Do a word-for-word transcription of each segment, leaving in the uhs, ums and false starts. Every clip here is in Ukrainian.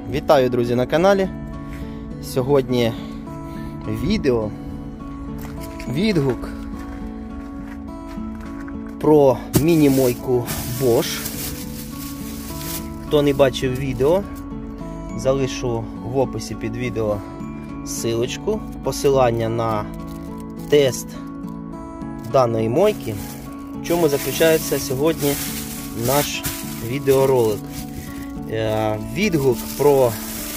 Вітаю, друзі, на каналі. Сьогодні відео, відгук про міні-мойку Bosch. Хто не бачив відео, залишу в описі під відео ссылочку, посилання на тест даної мойки. В чому заключається сьогодні наш відеоролик. Відгук про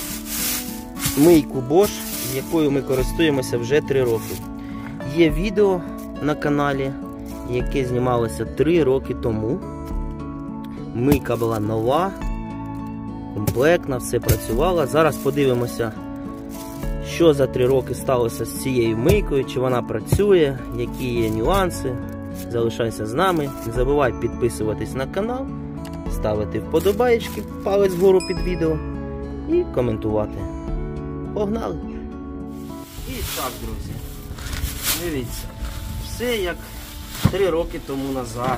мийку Bosch, якою ми користуємося вже три роки. Є відео на каналі, яке знімалося три роки тому. Мийка була нова, комплектна, все працювало. Зараз подивимося, що за три роки сталося з цією мийкою, чи вона працює, які є нюанси. Залишайся з нами, не забувай підписуватись на канал, ставити вподобаєчки, палець вгору під відео і коментувати. Погнали! І так, друзі, дивіться, все як три роки тому назад.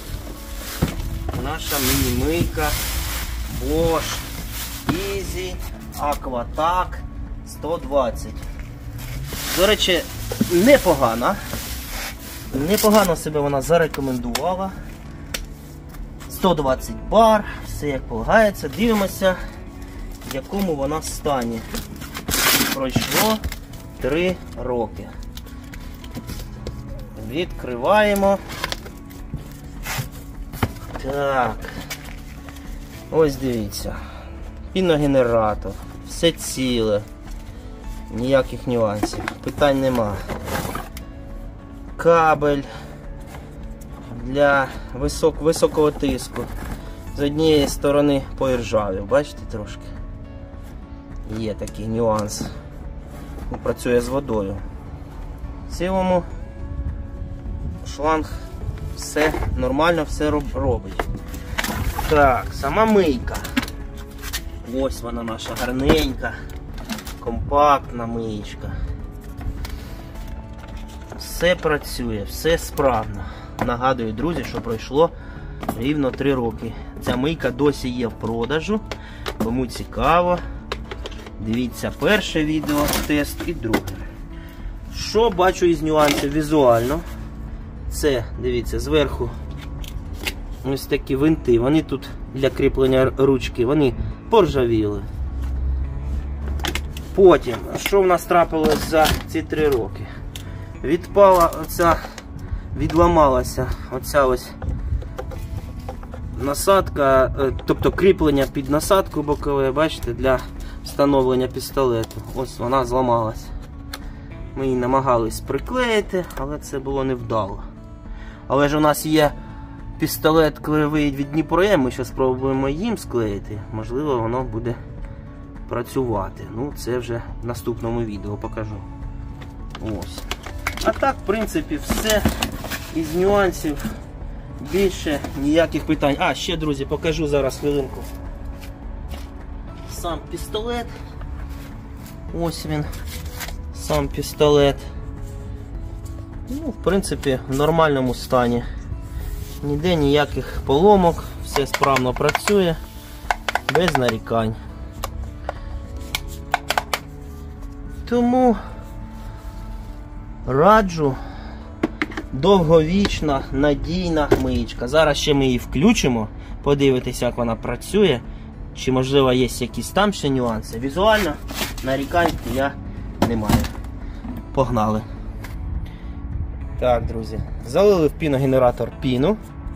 Наша міні-мийка Bosch Easy Aquatac сто двадцять. До речі, непогана. Непогано себе вона зарекомендувала. сто двадцять бар, все як полагається. Дивимося, в якому вона стані. Пройшло три роки. Відкриваємо. Так. Ось дивіться. Піногенератор. Все ціле. Ніяких нюансів. Питань нема. Кабель для висок, високого тиску. З однієї сторони поіржавів. Бачите трошки? Є такий нюанс. Працює з водою. В цілому шланг все нормально, все робить. Так, сама мийка. Ось вона наша гарненька, компактна миєчка. Все працює, все справно. Нагадую, друзі, що пройшло рівно три роки. Ця мийка досі є в продажу. Кому цікаво, дивіться перше відео, тест і друге. Що бачу із нюансів візуально? Це, дивіться, зверху ось такі винти. Вони тут для кріплення ручки, вони поржавіли. Потім, що в нас трапилось за ці три роки? Відпала оця, відламалася оця ось насадка, тобто кріплення під насадку бокове, бачите, для встановлення пістолету. Ось вона зламалась. Ми її намагались приклеїти, але це було невдало. Але ж у нас є пістолет клеєвий від Дніпром, ми зараз спробуємо їм склеїти. Можливо, воно буде працювати. Ну, це вже в наступному відео покажу. Ось. А так, в принципі, все. Із нюансів більше ніяких питань. А, ще, друзі, покажу зараз хвилинку. Сам пістолет. Ось він. Сам пістолет. Ну, в принципі, в нормальному стані. Ніде ніяких поломок. Все справно працює. Без нарікань. Тому раджу, довговічна, надійна миєчка. Зараз ще ми її включимо, подивитися, як вона працює, чи можливо є якісь там ще нюанси. Візуально нарікань я не маю. Погнали. Так, друзі, залили в піногенератор піну.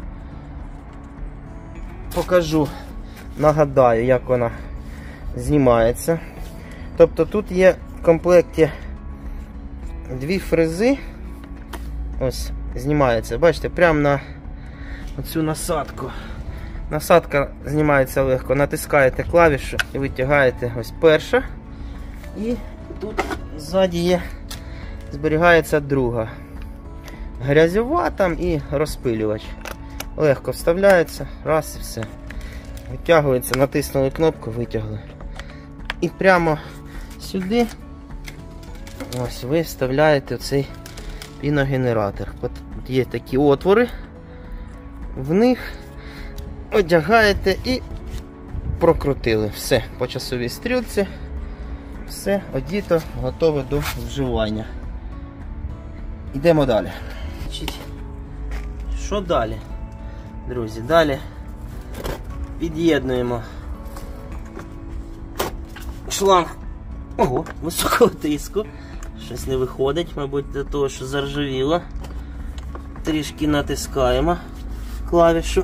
Покажу, нагадаю, як вона знімається. Тобто тут є в комплекті дві фрези. Ось, знімається, бачите, прямо на оцю насадку. Насадка знімається легко. Натискаєте клавішу і витягаєте. Ось перша. І тут ззаді є, зберігається друга. Грязьова там і розпилювач. Легко вставляється, раз і все. Витягується, натиснули кнопку, витягли. І прямо сюди ось ви вставляєте цей піногенератор. От є такі отвори, в них одягаєте і прокрутили. Все, по часовій стрілці. Все, одіто, готове до вживання. Йдемо далі. Що далі? Друзі, далі під'єднуємо шланг. Ого, високого тиску. Щось не виходить, мабуть, до того, що заржавіло. Трішки натискаємо клавішу.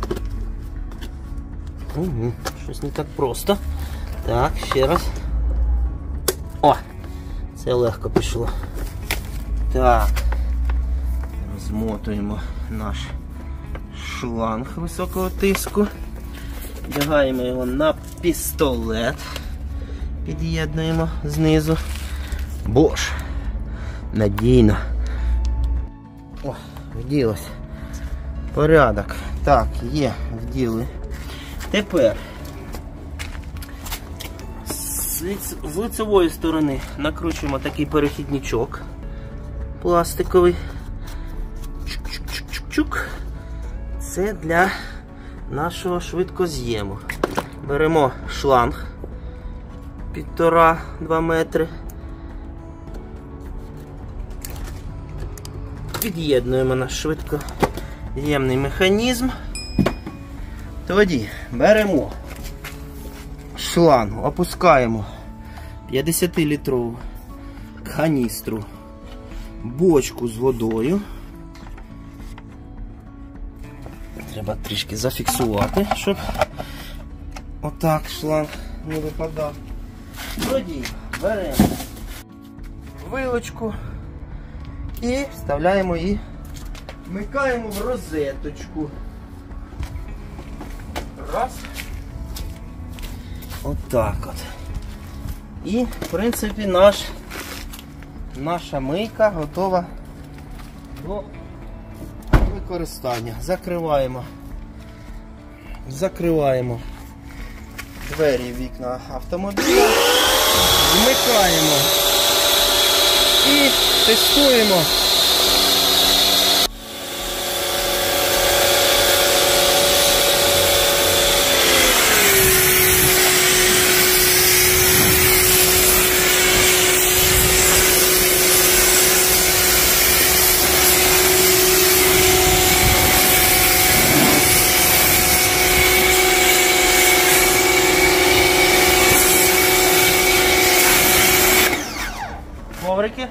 Угу, щось не так просто. Так, ще раз. О! Це легко пішло. Так. Розмотуємо наш шланг високого тиску. Вдягаємо його на пістолет. Під'єднуємо знизу. Bosch. Надійно. О, вділося. Порядок. Так, є, вділи. Тепер з лицевої сторони накручуємо такий перехідничок пластиковий. Чук-чук-чук-чук. Це для нашого швидкоз'єму. Беремо шланг півтора-два метри. Під'єднуємо наш швидкоз'ємний механізм. Тоді беремо шланг, опускаємо п'ятдесятилітрову каністру, бочку з водою. Треба трішки зафіксувати, щоб отак шланг не випадав. Тоді беремо вилочку і вставляємо її, вмикаємо в розеточку. Раз. Отак от. І, в принципі, наш, наша мийка готова до використання. Закриваємо. Закриваємо двері, вікна автомобіля. Вмикаємо. І тестуємо. Коврики.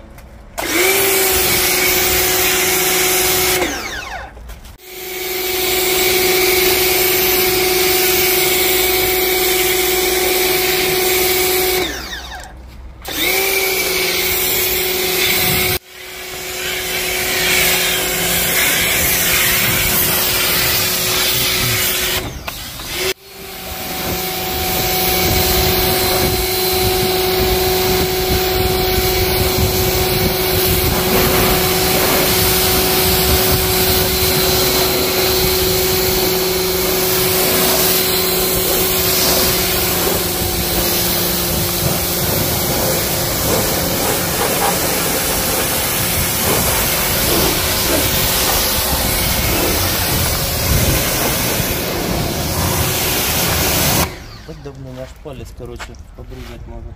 Удобно наш палец, короче, обрезать можно.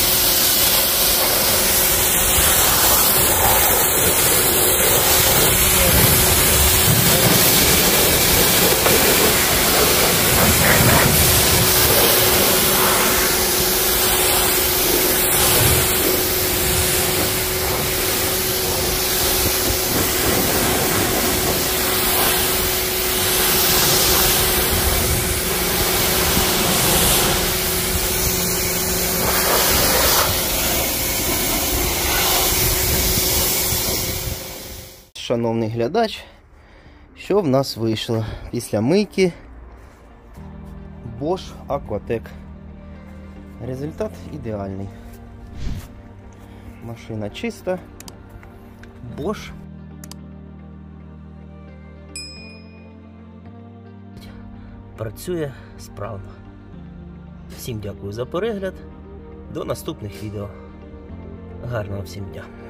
Шановний глядач, що в нас вийшло після мийки Bosch Aquatec. Результат ідеальний. Машина чиста. Bosch. Працює справно. Всім дякую за перегляд. До наступних відео. Гарного всім дня.